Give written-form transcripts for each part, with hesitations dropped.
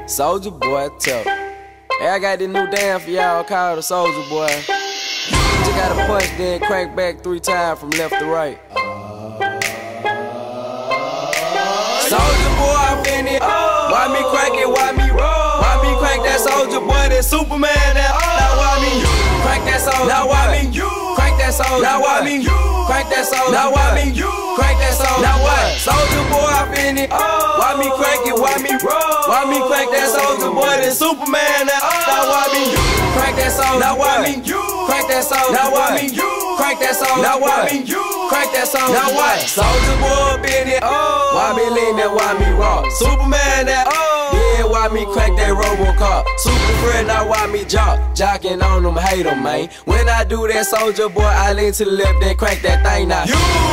Soldier Boy tough. Hey, I got this new dance for y'all called the Soldier Boy. You just gotta punch, then crank back 3 times from left to right. Soldier Boy, I'm in it. Why me crank it? Why me roll? Why me crank that Soldier Boy? That Superman? That now why me crank that Soldier? Now why me crank that Soldier? Now why me crank that Soldier? Now why me crank that Soldier? Now what? Soldier Boy, I'm in it. Why me crank it? Why me roll? Why me crank that Soldier Boy? That Superman? That now why me crank that Soldier? Now why me crank that Soldier? Now why me crank that Soldier? Now why me crank that Soldier? Now what? Soldier Boy, in it. Why me lean that? Why me rock? Superman? That yeah, why me crank that RoboCop? Super friend, now why me jocking on them, hate them, man. When I do that, Soldier Boy, I lean to the left, then crank that thing now.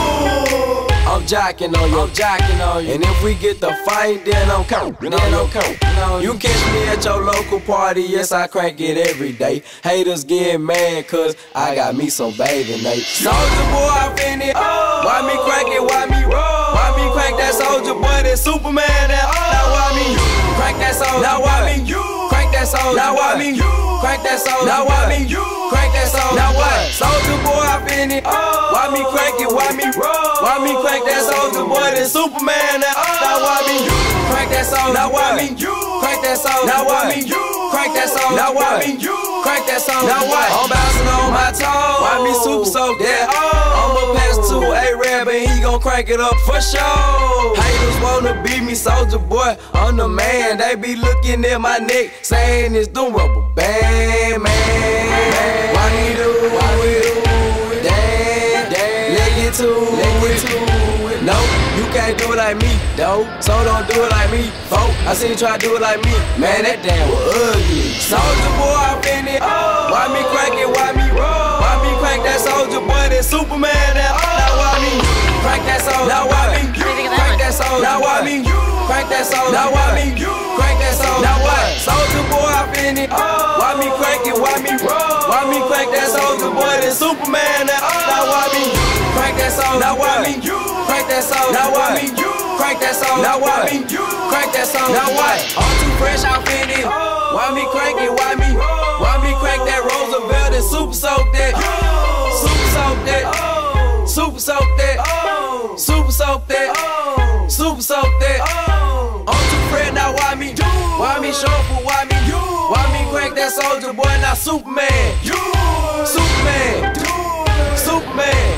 I'm jocking on you, I'm jocking on you. And if we get the fight, then I'm counting, then I'm counting. You catch me at your local party, yes, I crank it every day. Haters get mad, cause I got me some bathing Nate. Soldier Boy, I'm in it. Why me crank it, why me roll? Why me crank that Soldier Boy, that Superman? That now why me crank that Soldier? Now why me crank that Soldier? Now why me crank that Soldier? Now why me crank that Soldier? Now what? Soldier Boy, I'm in it. Why me crank it, why me roll? Why me crank that Soldier Boy, that Superman? That now why me crank that Soldier? Now why me crank that Soldier? Now why me crank that Soldier? Now why me crank that Soldier? Now what? I'm bouncing on my toes. Why me super soak that? I'ma pass to A-Rab and he gon' crank it up for sure. Haters wanna beat me, Soldier Boy, I'm the man. They be looking at my neck, saying it's the rubber band, man. Why he do it? Damn, let it to it. No, you can't do it like me, though. So don't do it like me, folk. I seen you try to do it like me. Man, that damn was ugly. Soldier Boy, I'm in it. Why me crank it? Why me roll? Why me crank that Soldier Boy? That Superman? That now why me crank that Soldier? Now why me crank that Soldier? Now why me crank that Soldier? Now why me crank that Soldier? Now what? Soldier Boy, I'm in it. Why me crank it? Why me roll? Why me crank that Soldier Boy? That Superman? That now why me crank that Soldier? Now why me crank that Soldier? Now why me crank that Soldier? Now why me crank that Soldier? Now what? I'm too fresh, I'm in it. Why me crank it? Why me crank that Roosevelt and super soak that? Super soak that. Super soak that. Super soak that. Super soak that. I'm too fresh now. Why me shuffle? Why me crank that Soldier Boy? Now Superman. Superman. Superman.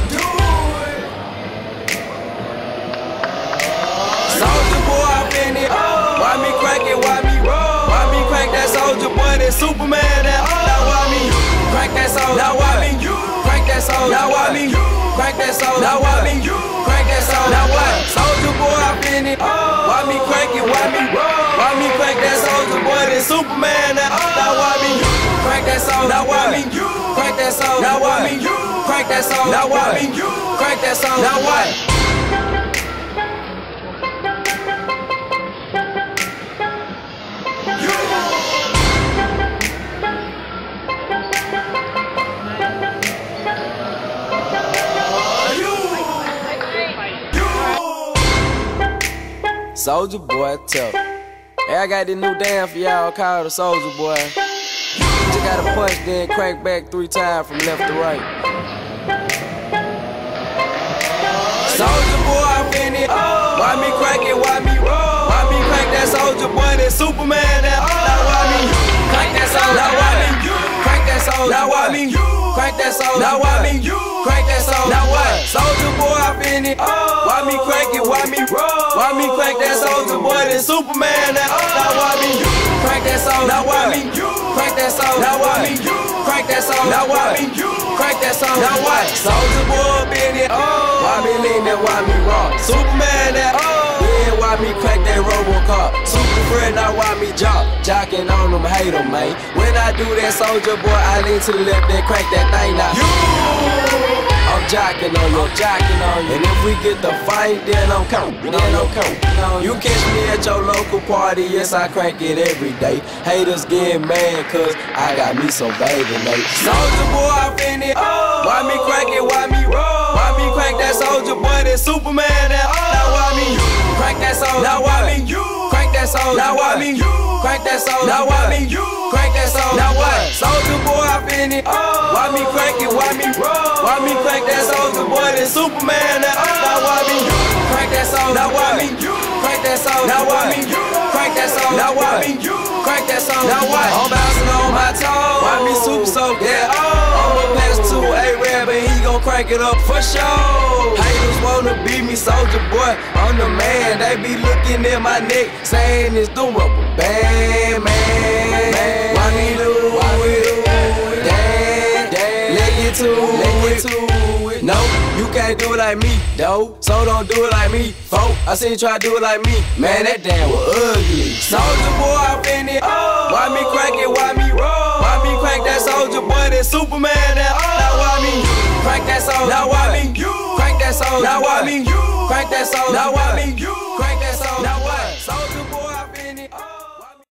Soldier Boy, I'm in it. Why me crank it? Why me roll? Why me crank that Soldier Boy? That Superman? That now why me crank that Soldier? Now why me crank that Soldier? Now why me crank that Soldier? Now why me crank that Soldier? Now what? Soldier Boy, I'm in it. Why me crank it? Why me roll? Why me crank that Soldier Boy? That Superman? That now why me crank that Soldier? Now why me crank that Soldier? Now why me crank that Soldier? Now why me crank that Soldier? Now what? Soldier Boy tough. Hey, I got this new dance for y'all called the Soldier Boy. You just gotta punch, then crank back 3 times from left to right. Soldier Boy, I'm in it. Why me crank it? Why me roll? Why me crank that Soldier Boy? That Superman? That now why me crank that Soldier? Now why me crank that Soldier? Now why me crank that Soldier? Now why me crank that Soldier? Now what? Soldier Boy, I'm in it. Why me crank it? Why me roll? Why me crank that Soldier Boy? That Superman? That now why me crank that Soldier? Now why me crank that Soldier? Now why me crank that Soldier? Now why me crank that Soldier? Now what? Soldier Boy, in it. Why me lean that? Why me rock? Superman? That yeah, why me crank that RoboCop? Super friend, now why me jocking on them, hate them, man. When I do that, Soldier Boy, I lean to the left, then crank that thing now. I'm jocking on you, I'm jocking on you. And if we get the fight, then I'm counting, then I'm counting. You catch me at your local party, yes, I crank it every day. Haters get mad, cause I got me some bathing Nate. Soldier Boy, I'm in it. Why me crank it? Why me roll? Why me crank that Soldier Boy? That Superman? That now why me crank that Soldier? Now why me crank that Soldier? Now why me crank that soldier. Now why me? Crank that soldier. Now what? Soldier boy, I finna. Why me crank it? Why me roll? Why me crank that soldier boy? Then Superman. Now why me? Crank that soldier. Now why me? Crank that soldier. Now why me? Crank that soldier. Now why me? Crank that soldier. Now what? I'm bouncing on my toes. Why me super so? Yeah. I'ma pass to A-Rab and he gon' crank it up for sure. Haters wanna beat me, soldier boy. I'm the man. They be looking at my neck, saying it's the rubber band, man. Why me do it? Damn, let get to it. No, you can't do it like me, though. So don't do it like me, folk. I seen you try to do it like me. Man, that damn was ugly. Soldier boy, I finna. Why me crank it? Why me roll? Why me crank that soldier boy? Then Superman. Now why me? Crank that soldier. Now why me? Crank that soldier. Now why me? Crank that soldier. Now why me? Crank that soldier. Now what? Soldier boy, I finna.